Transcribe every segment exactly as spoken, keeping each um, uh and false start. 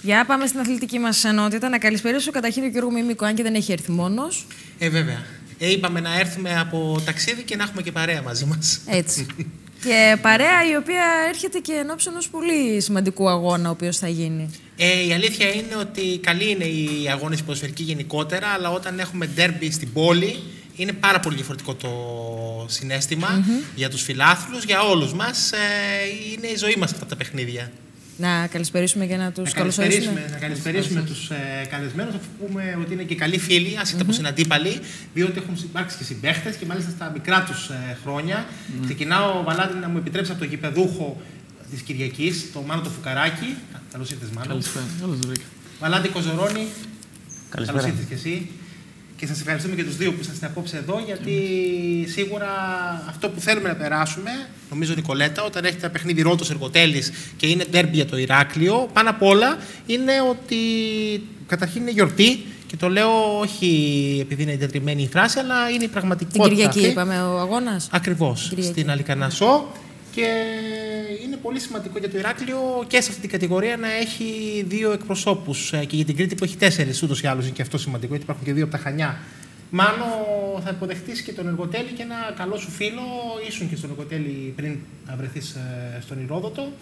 Για πάμε στην αθλητική μας ενότητα. Να καλησπερίσω καταρχήν τον Γιώργο Μίμικο, αν και δεν έχει έρθει μόνος. Ε, βέβαια. Ε, είπαμε να έρθουμε από ταξίδι και να έχουμε και παρέα μαζί μας. Έτσι. Και παρέα η οποία έρχεται και ενώπιον ενός πολύ σημαντικού αγώνα, ο οποίος θα γίνει. Ε, η αλήθεια είναι ότι καλή είναι η αγώνες ποδοσφαιρική γενικότερα, αλλά όταν έχουμε ντέρμπι στην πόλη, είναι πάρα πολύ διαφορετικό το συναίσθημα mm-hmm. για τους φιλάθλους, για όλους μας. Ε, είναι η ζωή μας αυτά τα παιχνίδια. Να καλησπερίσουμε και να τους να καλωσορίσουμε. Να καλησπερίσουμε τους ε, καλεσμένους, αφού πούμε ότι είναι και καλοί φίλοι, άσχετα mm-hmm. πως είναι αντίπαλοι, διότι έχουν υπάρξει και συμπαίχτες και μάλιστα στα μικρά τους ε, χρόνια. Mm-hmm. Ξεκινάω, Βαλάντη, να μου επιτρέψει από τον γηπεδούχο της Κυριακής, τον Μάνο το Φουκαράκι. Καλώς ήρθες, Μάνο. Καλησπέρα. Βαλάντη Κοζορώνη. Καλώς ήρθες και εσύ. Και σας ευχαριστούμε και τους δύο που είσαστε απόψε εδώ, γιατί σίγουρα αυτό που θέλουμε να περάσουμε, νομίζω Νικολέτα, όταν έχετε ένα παιχνίδι Ρώτος Εργοτέλης και είναι ντέρμπι για το Ηράκλειο, πάνω απ' όλα είναι ότι καταρχήν είναι γιορτή. Και το λέω όχι επειδή είναι εντετριμένη η φράση, αλλά είναι η πραγματικότητα. Την Κυριακή αυτή. είπαμε ο αγώνας. Ακριβώς. Στην Αλικανασσό. Και είναι πολύ σημαντικό για το Ηράκλειο και σε αυτή την κατηγορία να έχει δύο εκπροσώπους. Και για την Κρήτη που έχει τέσσερις, ούτως ή άλλως είναι και αυτό σημαντικό, γιατί υπάρχουν και δύο από τα Χανιά. Μάνο, θα υποδεχτείς και τον Εργοτέλη και ένα καλό σου φίλο. Ήσουν και στον Εργοτέλη πριν να βρεθείς στον Ηρόδοτο.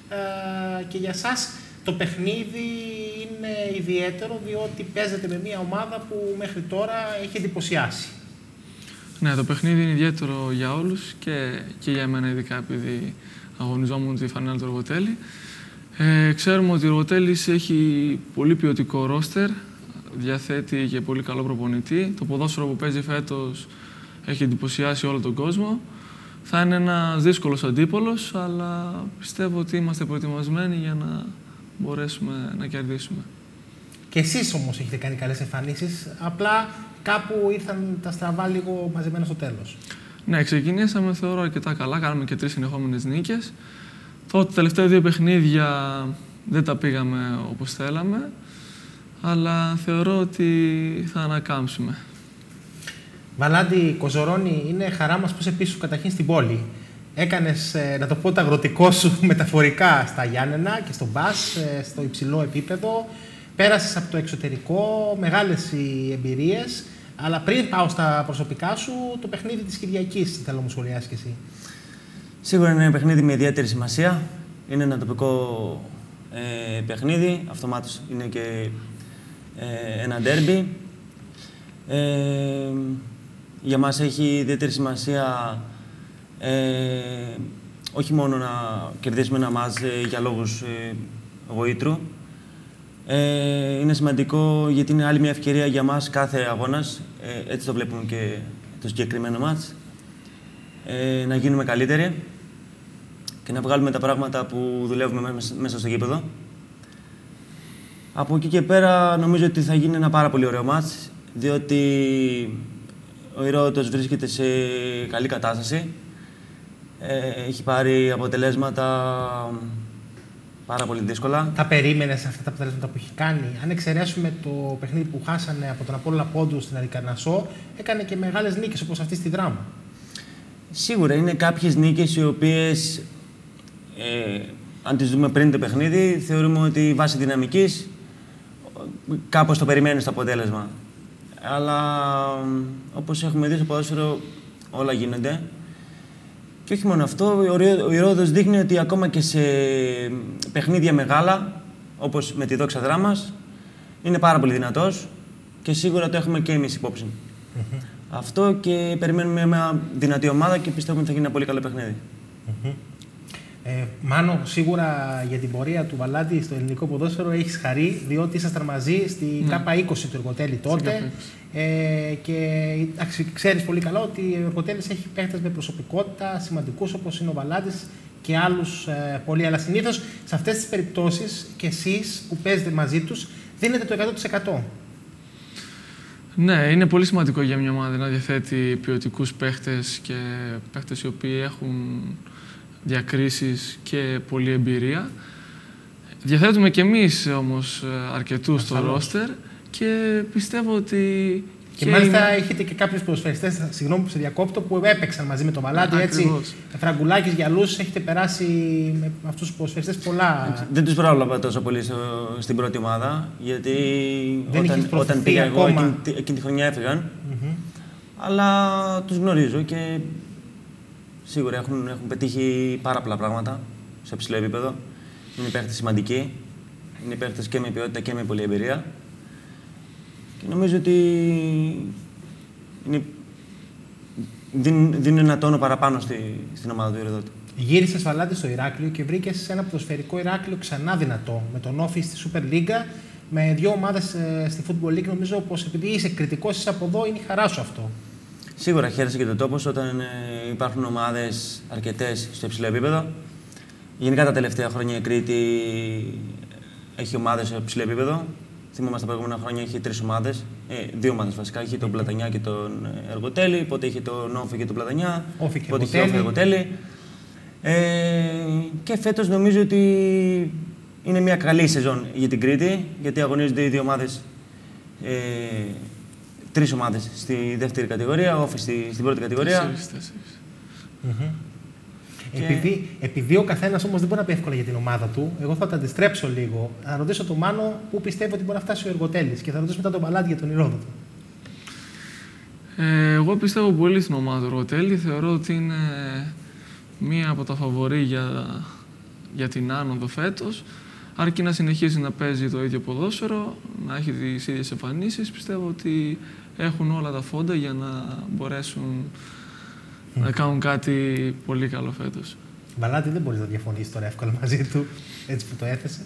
Και για σας το παιχνίδι είναι ιδιαίτερο, διότι παίζετε με μια ομάδα που μέχρι τώρα έχει εντυπωσιάσει. Ναι, το παιχνίδι είναι ιδιαίτερο για όλους και, και για εμένα ειδικά, επειδή αγωνιζόμουν τη φανέλα του Εργοτέλη. Ε, ξέρουμε ότι ο Εργοτέλης έχει πολύ ποιοτικό ρόστερ, διαθέτει και πολύ καλό προπονητή. Το ποδόσφαιρο που παίζει φέτος έχει εντυπωσιάσει όλο τον κόσμο. Θα είναι ένας δύσκολος αντίπολος, αλλά πιστεύω ότι είμαστε προετοιμασμένοι για να μπορέσουμε να κερδίσουμε. Και εσείς όμως έχετε κάνει καλές εμφανίσεις, απλά κάπου ήρθαν τα στραβά λίγο μαζεμένα στο τέλος. Ναι, ξεκινήσαμε θεωρώ αρκετά καλά, κάναμε και τρεις συνεχόμενες νίκες. Τότε τα τελευταία δύο παιχνίδια δεν τα πήγαμε όπως θέλαμε, αλλά θεωρώ ότι θα ανακάμψουμε. Βαλάντη Κοζορώνη, είναι χαρά μας που είσαι πίσω καταρχήν στην πόλη. Έκανες, να το πω, το αγροτικό σου μεταφορικά στα Γιάννενα και στο μπας, στο υψηλό επίπεδο. Πέρασες από το εξωτερικό, μεγάλες οι εμπειρίες. Αλλά πριν πάω στα προσωπικά σου, το παιχνίδι της Κυριακής, θέλω να μου σχολιάσεις και εσύ. Σίγουρα είναι ένα παιχνίδι με ιδιαίτερη σημασία. Είναι ένα τοπικό ε, παιχνίδι. Αυτομάτως είναι και ε, ένα ντέρμπι. Ε, για μας έχει ιδιαίτερη σημασία ε, όχι μόνο να κερδίσουμε ένα μάτς ε, για λόγους ε, γοήτρου. Ε, είναι σημαντικό γιατί είναι άλλη μια ευκαιρία για μας κάθε αγώνας, ε, έτσι το βλέπουμε και το συγκεκριμένο μάτς, ε, να γίνουμε καλύτεροι και να βγάλουμε τα πράγματα που δουλεύουμε μέσα στο γήπεδο. Από εκεί και πέρα νομίζω ότι θα γίνει ένα πάρα πολύ ωραίο μάτς, διότι ο Ηρόδοτος βρίσκεται σε καλή κατάσταση, ε, έχει πάρει αποτελέσματα πάρα πολύ δύσκολα. Τα περίμενες αυτά τα αποτελέσματα που έχει κάνει? Αν εξαιρέσουμε το παιχνίδι που χάσανε από τον Απόλλωνα Πόντου στην Αλικανασσό, έκανε και μεγάλες νίκες όπως αυτή στη Δράμα. Σίγουρα είναι κάποιες νίκες οι οποίες, ε, αν τις δούμε πριν το παιχνίδι, θεωρούμε ότι βάσει δυναμικής κάπως το περιμένεις το αποτέλεσμα. Αλλά όπως έχουμε δει στο ποδόσφαιρο, όλα γίνονται. Και όχι μόνο αυτό, ο Ηρόδοτος δείχνει ότι ακόμα και σε παιχνίδια μεγάλα, όπως με τη Δόξα Δράμας, είναι πάρα πολύ δυνατός και σίγουρα το έχουμε και εμείς υπόψη. Mm-hmm. Αυτό, και περιμένουμε μια δυνατή ομάδα και πιστεύουμε ότι θα γίνει ένα πολύ καλό παιχνίδι. Mm-hmm. Ε, Μάνο, σίγουρα για την πορεία του Βαλάντη στο ελληνικό ποδόσφαιρο έχεις χαρεί, διότι ήσασταν μαζί στη mm. Κάπα είκοσι του Εργοτέλη τότε. Ε, και ξέρεις πολύ καλά ότι ο Εργοτέλης έχει παίχτες με προσωπικότητα σημαντικούς όπως είναι ο Βαλάντης και άλλους ε, πολλοί. Αλλά συνήθως σε αυτές τις περιπτώσεις και εσείς που παίζετε μαζί τους δίνετε το εκατό τοις εκατό. Ναι, είναι πολύ σημαντικό για μια ομάδα να διαθέτει ποιοτικούς παίχτες και παίχτες οι οποίοι έχουν διακρίσεις και πολλή εμπειρία. Διαθέτουμε και εμείς όμως αρκετούς στο ρόστερ και πιστεύω ότι Και, και μάλιστα είμαι... έχετε και κάποιους ποδοσφαιριστές, συγγνώμη που σε διακόπτω, που έπαιξαν μαζί με τον Βαλάντι. Έτσι, Φραγκουλάκης, Γιαλούς, έχετε περάσει με αυτούς τους ποδοσφαιριστές πολλά. Δεν τους πρόλαβα τόσο πολύ στο, στην πρώτη ομάδα, γιατί δεν όταν, όταν πήγα εγώ ακόμα... εκείνη, εκείνη τη χρονιά έφυγαν. Mm-hmm. Αλλά τους γνωρίζω και σίγουρα έχουν, έχουν πετύχει πάρα πολλά πράγματα σε ψηλό επίπεδο. Είναι παίκτες σημαντικοί, είναι παίκτες και με ποιότητα και με πολλή εμπειρία. Και νομίζω ότι είναι, δίνουν, δίνουν ένα τόνο παραπάνω στη, στην ομάδα του Ηροδότη. Γύρισες Βαλάντι στο Ηράκλειο και βρήκες ένα ποδοσφαιρικό Ηράκλειο ξανά δυνατό. Με τον Όφη στη Super League, με δύο ομάδες ε, στη Football League. Νομίζω πως επειδή είσαι κριτικός, είσαι από εδώ, είναι η χαρά σου αυτό. Σίγουρα χαίρεσε και το τόπος όταν ε, υπάρχουν ομάδες αρκετές στο υψηλό επίπεδο. Γενικά τα τελευταία χρόνια η Κρήτη έχει ομάδες στο υψηλό επίπεδο. Θυμόμαστε τα προηγούμενα χρόνια είχε τρεις ομάδες, ε, δύο ομάδες βασικά. Είχε τον Πλατανιά και τον Εργοτέλη, πότε είχε τον Όφη και τον Πλατανιά, Όφη και πότε είχε Όφη και Εργοτέλη. Ε, και φέτος νομίζω ότι είναι μια καλή σεζόν για την Κρήτη, γιατί αγωνίζονται οι δύο ομάδες, ε, τρεις ομάδες στη δεύτερη κατηγορία, Όφη στη, στην πρώτη κατηγορία. Τέσσερις, τέσσερις. Mm-hmm. Και... Επειδή, επειδή ο καθένας όμως δεν μπορεί να πει εύκολα για την ομάδα του, εγώ θα τα αντιστρέψω λίγο. Θα ρωτήσω τον Μάνο πού πιστεύω ότι μπορεί να φτάσει ο Εργοτέλης και θα ρωτήσω μετά τον Βαλάντι για τον Ηρόδοτο. Ε, εγώ πιστεύω πολύ στην ομάδα του Εργοτέλη. Θεωρώ ότι είναι μία από τα φαβορί για, για την άνοδο φέτος. Αρκεί να συνεχίσει να παίζει το ίδιο ποδόσφαιρο, να έχει τις ίδιες εμφανίσεις, πιστεύω ότι έχουν όλα τα φόντα για να μπορέσουν mm. να κάνουν κάτι πολύ καλό φέτος. Βαλάντι, δεν μπορείς να διαφωνήσεις τώρα εύκολα μαζί του, έτσι που το έθεσε.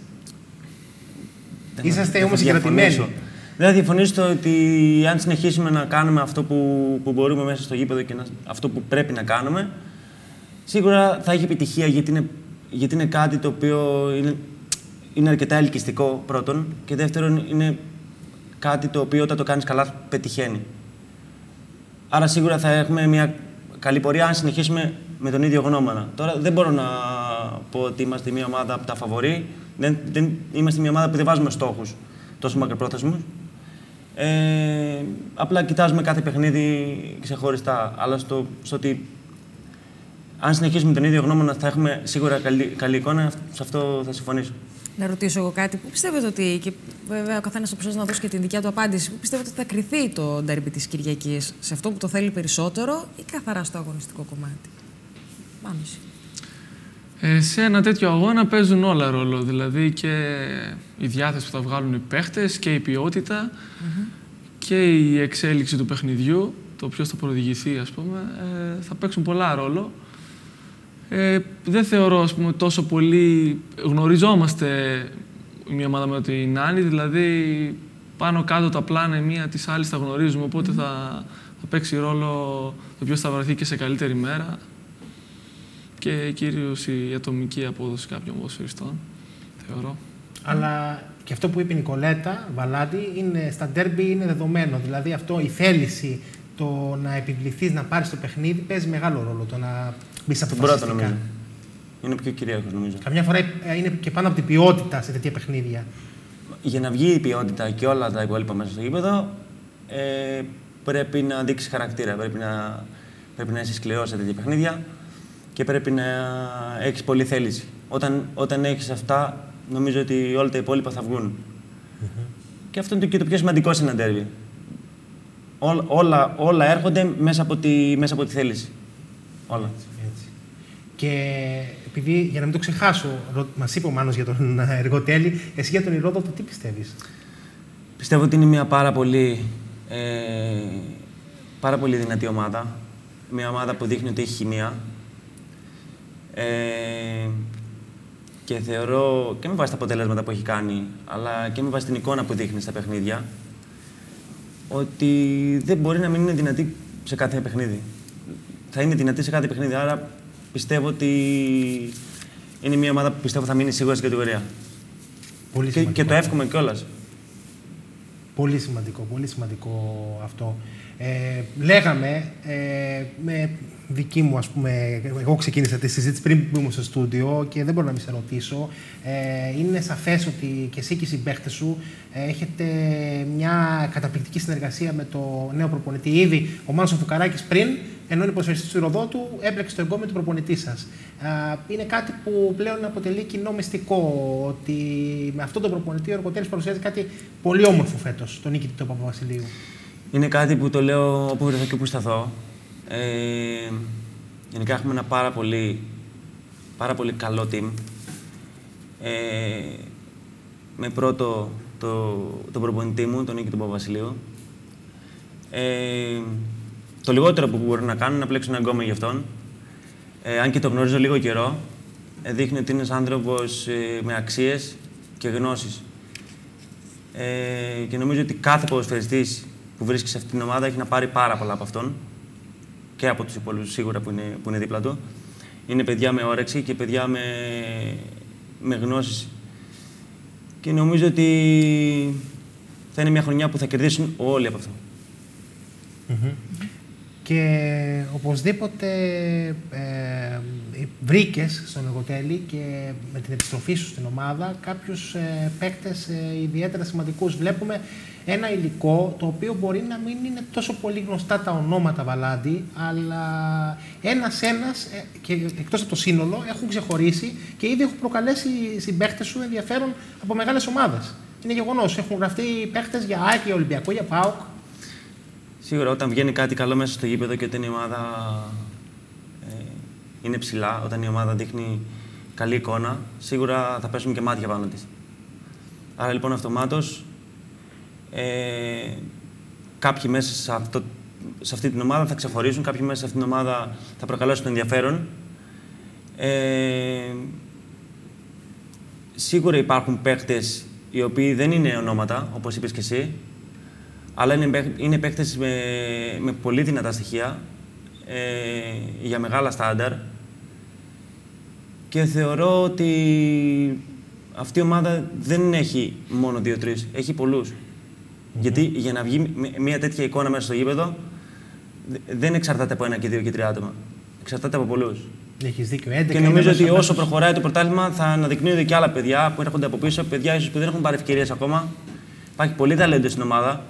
Δεν Είσαστε όμως συγκρατημένοι. Δεν θα διαφωνήσω ότι αν συνεχίσουμε να κάνουμε αυτό που, που μπορούμε μέσα στο γήπεδο και να, αυτό που πρέπει να κάνουμε, σίγουρα θα έχει επιτυχία, γιατί είναι, γιατί είναι κάτι το οποίο είναι, είναι αρκετά ελκυστικό πρώτον, και δεύτερον είναι κάτι το οποίο όταν το κάνεις καλά πετυχαίνει. Άρα σίγουρα θα έχουμε μια καλή πορεία αν συνεχίσουμε με τον ίδιο γνώμονα. Τώρα δεν μπορώ να πω ότι είμαστε μια ομάδα από τα φαβορί, δεν, δεν, είμαστε μια ομάδα που δεν βάζουμε στόχους τόσο μακροπρόθεσμους. Ε, απλά κοιτάζουμε κάθε παιχνίδι ξεχωριστά, αλλά στο, στο ότι αν συνεχίσουμε τον ίδιο γνώμονα θα έχουμε σίγουρα καλή, καλή εικόνα, σε αυτό θα συμφωνήσω. Να ρωτήσω εγώ κάτι που πιστεύετε ότι, και βέβαια ο καθένας θα προσπαθήσει να δώσει και την δικιά του απάντηση, που πιστεύετε ότι θα κριθεί το ντέρμπι της Κυριακής, σε αυτό που το θέλει περισσότερο ή καθαρά στο αγωνιστικό κομμάτι? Μάνος. Ε, σε ένα τέτοιο αγώνα παίζουν όλα ρόλο, δηλαδή και η διάθεση που θα βγάλουν οι παίχτες και η ποιότητα mm-hmm. και η εξέλιξη του παιχνιδιού, το ποιος θα προηγηθεί, ας πούμε, ε, θα παίξουν πολλά ρόλο. Ε, δεν θεωρώ, ας πούμε, τόσο πολύ γνωριζόμαστε μία ομάδα με την άλλη, δηλαδή πάνω κάτω τα πλάνα η μία της άλλης τα γνωρίζουμε, οπότε mm-hmm. θα, θα παίξει ρόλο το ποιος θα βρεθεί και σε καλύτερη μέρα και κυρίως η ατομική απόδοση κάποιων ποδοσφαιριστών, θεωρώ. Αλλά και αυτό που είπε η Νικολέτα Βαλάντι, είναι, στα ντέρμπι είναι δεδομένο, δηλαδή αυτό, η θέληση, το να επιβληθείς να πάρεις το παιχνίδι παίζει μεγάλο ρόλο, το να μπεις αποφασιστικά. Είναι πιο κυρίαρχος, νομίζω. Καμιά φορά είναι και πάνω από την ποιότητα σε τέτοια παιχνίδια. Για να βγει η ποιότητα και όλα τα υπόλοιπα μέσα στο γήπεδο, ε, πρέπει να δείξεις χαρακτήρα, πρέπει να, πρέπει να είσαι σκληρός σε τέτοια παιχνίδια και πρέπει να έχεις πολλή θέληση. Όταν, όταν έχεις αυτά, νομίζω ότι όλα τα υπόλοιπα θα βγουν. Mm-hmm. Και αυτό είναι και το πιο σημαντικό σε ένα ντέρμπι. Ό, όλα, όλα έρχονται μέσα από τη, μέσα από τη θέληση. Όλα. Έτσι. Και επειδή, για να μην το ξεχάσω, μας είπε ο Μάνος για τον Εργοτέλη, εσύ για τον Ηρόδοτο τι πιστεύεις? Πιστεύω ότι είναι μια πάρα πολύ, ε, πάρα πολύ δυνατή ομάδα. Μια ομάδα που δείχνει ότι έχει χημεία. Ε, και θεωρώ και με βάση τα αποτελέσματα που έχει κάνει, αλλά και με βάση την εικόνα που δείχνει στα παιχνίδια, ότι δεν μπορεί να μην είναι δυνατή σε κάθε παιχνίδι. Θα είναι δυνατή σε κάθε παιχνίδι, άρα πιστεύω ότι είναι μια ομάδα που πιστεύω θα μείνει σίγουρα στην κατηγορία. Πολύ και, και το εύχομαι κιόλας. Πολύ σημαντικό, πολύ σημαντικό αυτό. Ε, λέγαμε, ε, με δική μου, ας πούμε, εγώ ξεκίνησα τη συζήτηση πριν που ήμουν στο στούντιο και δεν μπορώ να μην σε ρωτήσω. Ε, είναι σαφές ότι και εσύ και οι συμπαίχτες σου ε, έχετε μια καταπληκτική συνεργασία με το νέο προπονητή. Ήδη ο Μάνος ο Φουκαράκης πριν, ενώ είναι ποδοσφαιριστής του Ηρωδότου, έπλεξε το εγκόμιο του προπονητή σας. Ε, είναι κάτι που πλέον αποτελεί κοινό μυστικό, ότι με αυτόν τον προπονητή ο Αργοτέλης παρουσιάζει κάτι πολύ όμορφο φέτος, τον νίκη του Παπαβασιλείου. Είναι κάτι που το λέω όπου βρεθώ και όπου σταθώ. Ε, γενικά έχουμε ένα πάρα πολύ, πάρα πολύ καλό team. Ε, με πρώτο το, το προπονητή μου, τον Νίκη του Παπαβασιλείου. Ε, το λιγότερο που μπορώ να κάνω είναι να πλέξω ένα γκόμενο για αυτόν. Ε, αν και το γνωρίζω λίγο καιρό, ε, δείχνει ότι είναι ένας άνθρωπος ε, με αξίες και γνώσεις. Ε, και νομίζω ότι κάθε ποδοσφαιριστής που βρίσκει σε αυτήν την ομάδα έχει να πάρει πάρα πολλά από αυτόν και από τους υπόλοιπους σίγουρα που είναι, που είναι δίπλα του. Είναι παιδιά με όρεξη και παιδιά με, με γνώσεις. Και νομίζω ότι θα είναι μια χρονιά που θα κερδίσουν όλοι από αυτό. Mm-hmm. Και οπωσδήποτε ε, βρήκες στον Αργοτέλη και με την επιστροφή σου στην ομάδα κάποιους ε, παίκτες ε, ιδιαίτερα σημαντικούς. Βλέπουμε ένα υλικό το οποίο μπορεί να μην είναι τόσο πολύ γνωστά τα ονόματα, Βαλάντη, αλλά ένας-ένας ε, και εκτός από το σύνολο έχουν ξεχωρίσει και ήδη έχουν προκαλέσει οι συμπαίκτες σου ενδιαφέρον από μεγάλες ομάδες. Είναι γεγονός. Έχουν γραφτεί παίκτες για ΑΕΚ, για Ολυμπιακό, για ΠΑΟΚ. Σίγουρα όταν βγαίνει κάτι καλό μέσα στο γήπεδο και όταν η ομάδα ε, είναι ψηλά, όταν η ομάδα δείχνει καλή εικόνα, σίγουρα θα πέσουν και μάτια πάνω της. Άρα λοιπόν αυτομάτως ε, κάποιοι μέσα σε, αυτό, σε αυτή την ομάδα θα ξεχωρίσουν, κάποιοι μέσα σε αυτή την ομάδα θα προκαλέσουν ενδιαφέρον. Ε, σίγουρα υπάρχουν παίχτες οι οποίοι δεν είναι ονόματα, όπως είπες και εσύ, αλλά είναι, είναι παίκτες με, με πολύ δυνατά στοιχεία, ε, για μεγάλα στάνταρ και θεωρώ ότι αυτή η ομάδα δεν έχει μόνο δύο-τρεις, έχει πολλούς. Mm-hmm. Γιατί για να βγει μια τέτοια εικόνα μέσα στο γήπεδο δεν εξαρτάται από ένα και δύο και τρία άτομα. Εξαρτάται από πολλούς. Έχεις δίκιο. έντεκα και νομίζω ότι όσο προχωράει το πρωτάθλημα θα αναδεικνύονται και άλλα παιδιά που έρχονται από πίσω, παιδιά ίσως που δεν έχουν πάρει ευκαιρίες ακόμα. Υπάρχει πολύ ταλέντο στην ομάδα.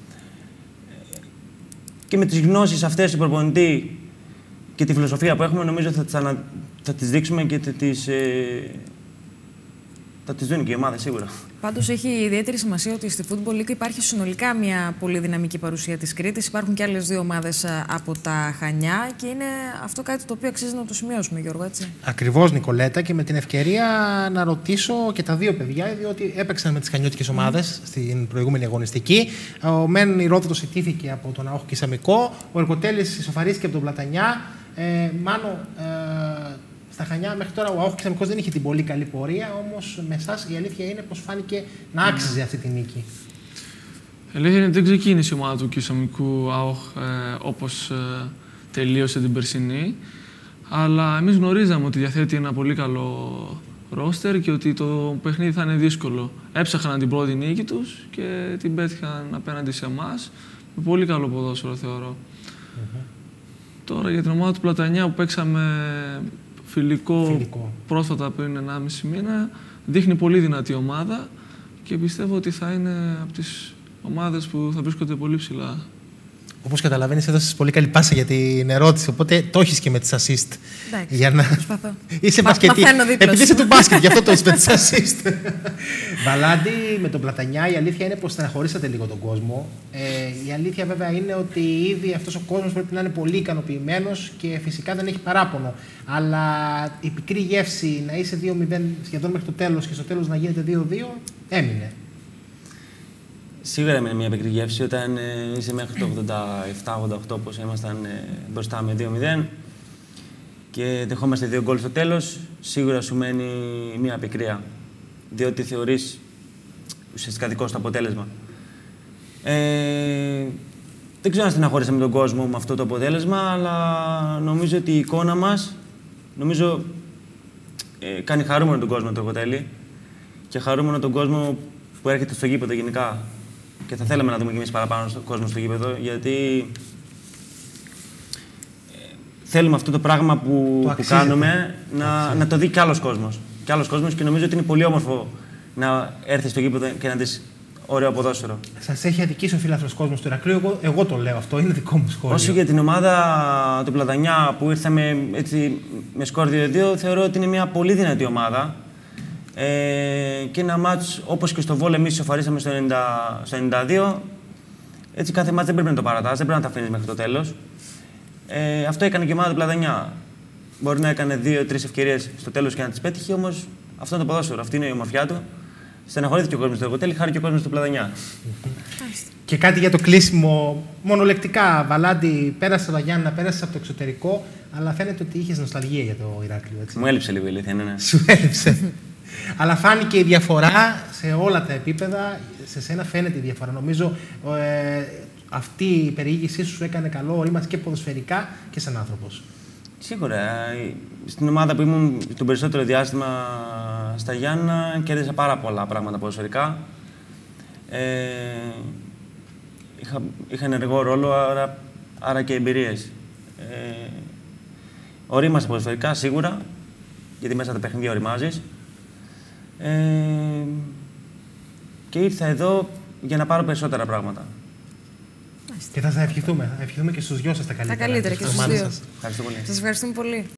Και με τις γνώσεις αυτές του προπονητή και τη φιλοσοφία που έχουμε, νομίζω θα τις, ανα... θα τις δείξουμε και θα τις, ε... θα τις δουν και η ομάδα σίγουρα. Πάντως έχει ιδιαίτερη σημασία ότι στη Football League υπάρχει συνολικά μια πολύ δυναμική παρουσία της Κρήτης. Υπάρχουν και άλλες δύο ομάδες από τα Χανιά και είναι αυτό κάτι το οποίο αξίζει να το σημειώσουμε, Γιώργο, έτσι. Ακριβώς, Νικολέτα, και με την ευκαιρία να ρωτήσω και τα δύο παιδιά, διότι έπαιξαν με τις χανιώτικες ομάδες mm. στην προηγούμενη αγωνιστική. Ο Μεν Ηρώδοτος ιτήθηκε από τον Αόχ Κισαμικό, ο Αργοτέλης ισοφαρίστηκε από τον Πλατανιά. Ε, Μάνο, ε, στα Χανιά μέχρι τώρα ο Αόχ Κισαμικός δεν είχε την πολύ καλή πορεία, όμως με εσάς η αλήθεια είναι πως φάνηκε να άξιζε αυτή τη νίκη. Η αλήθεια είναι δεν ξεκίνησε η ομάδα του Κισαμικού Αόχ ε, όπως ε, τελείωσε την περσινή, αλλά εμείς γνωρίζαμε ότι διαθέτει ένα πολύ καλό ρόστερ και ότι το παιχνίδι θα είναι δύσκολο. Έψαχναν την πρώτη νίκη τους και την πέτυχαν απέναντι σε εμάς με πολύ καλό ποδόσφαιρο, θεωρώ. Mm-hmm. Τώρα για την ομάδα του Πλατανιά που παίξαμε φιλικό, φιλικό. πρόσφατα πριν ενάμιση μήνα, δείχνει πολύ δυνατή ομάδα και πιστεύω ότι θα είναι από τις ομάδες που θα βρίσκονται πολύ ψηλά. Όπως καταλαβαίνεις, έδωσες πολύ καλή πάσα για την ερώτηση, οπότε το έχεις και με τις assist. Εντάξει, για να... προσπαθώ. Είσαι μπασκετή. Επειδή είσαι του μπάσκετ, γι' αυτό το έχεις με τις assist. Βαλάντη, με τον Πλατανιά, η αλήθεια είναι πως στεναχωρήσατε λίγο τον κόσμο. Ε, η αλήθεια βέβαια είναι ότι ήδη αυτός ο κόσμος πρέπει να είναι πολύ ικανοποιημένος και φυσικά δεν έχει παράπονο. Αλλά η πικρή γεύση να είσαι δύο μηδέν σχεδόν μέχρι το τέλος και στο τέλος να γίνεται δύο δύο έμεινε. Σίγουρα έμεινε μια πικρή γεύση όταν ε, είσαι μέχρι το ογδόντα επτά ογδόντα οκτώ όπως ήμασταν ε, μπροστά με δύο μηδέν και δεχόμαστε δύο γκολ στο τέλος, σίγουρα σου μένει μια πικρία, διότι θεωρείς ουσιαστικά δικό στο αποτέλεσμα. Ε, δεν ξέρω αν στεναχώρησαμε τον κόσμο με αυτό το αποτέλεσμα, αλλά νομίζω ότι η εικόνα μας νομίζω, ε, κάνει χαρούμενο τον κόσμο το Αργοτέλη και χαρούμενο τον κόσμο που έρχεται στο γήπεδο γενικά. και θα θέλαμε να δούμε κι εμείς παραπάνω στον κόσμο στο γήπεδο, γιατί θέλουμε αυτό το πράγμα που, το που κάνουμε να, να το δει κι άλλος κόσμος. Κι άλλος κόσμος και νομίζω ότι είναι πολύ όμορφο να έρθει στο γήπεδο και να δεις ωραίο ποδόσφαιρο. Σας έχει αδικήσει ο φίλαθλος κόσμος του Ηρακλείου, εγώ, εγώ το λέω αυτό, είναι δικό μου σχόλιο. Όσο για την ομάδα του Πλατανιά που ήρθαμε έτσι, με σκορ δύο δύο, θεωρώ ότι είναι μια πολύ δυνατή ομάδα. Ε, και ένα μάτς όπως και στο Βόλ, εμείς ισοφαρίσαμε στο ενενήντα δύο. Έτσι, κάθε μάτς δεν πρέπει να το παρατάς, δεν πρέπει να τα αφήνεις μέχρι το τέλος. Ε, αυτό έκανε και η ομάδα του Πλατανιά. Μπορεί να έκανε δύο-τρεις ευκαιρίες στο τέλος και να τις πέτυχε, όμως αυτό είναι το ποδόσφαιρο, αυτή είναι η ομορφιά του. Στεναχωρήθηκε ο κόσμος του Αργοτέλη, χάρη και ο κόσμος του Πλατανιά. Και κάτι για το κλείσιμο, μονολεκτικά. Βαλάντι, πέρασε από Γιάννα, πέρασε από το εξωτερικό, αλλά φαίνεται ότι είχε νοσταλγία για το Ηράκλειο. Έτσι. Μου έλειψε λίγο η αλήθεια, ναι, ναι. Σου έλειψε. Αλλά φάνηκε η διαφορά σε όλα τα επίπεδα. Σε σένα φαίνεται η διαφορά. Νομίζω ε, αυτή η περιήγησή σου έκανε καλό ρήμα και ποδοσφαιρικά και σαν άνθρωπος. Σίγουρα. Στην ομάδα που ήμουν το περισσότερο διάστημα στα Γιάννα κέρδισα πάρα πολλά πράγματα ποδοσφαιρικά. Ε, είχα, είχα ενεργό ρόλο, άρα, άρα και εμπειρίες. Ε, ορίμασα ποδοσφαιρικά, σίγουρα, γιατί μέσα τα παιχνίδια οριμάζεις. Ε, και ήρθα εδώ για να πάρω περισσότερα πράγματα. Και θα σας ευχηθούμε. Θα ευχηθούμε και στους δυο σας τα καλύτερα. Τα καλύτερα και στους δύο. Ευχαριστώ πολύ. Σας ευχαριστούμε πολύ.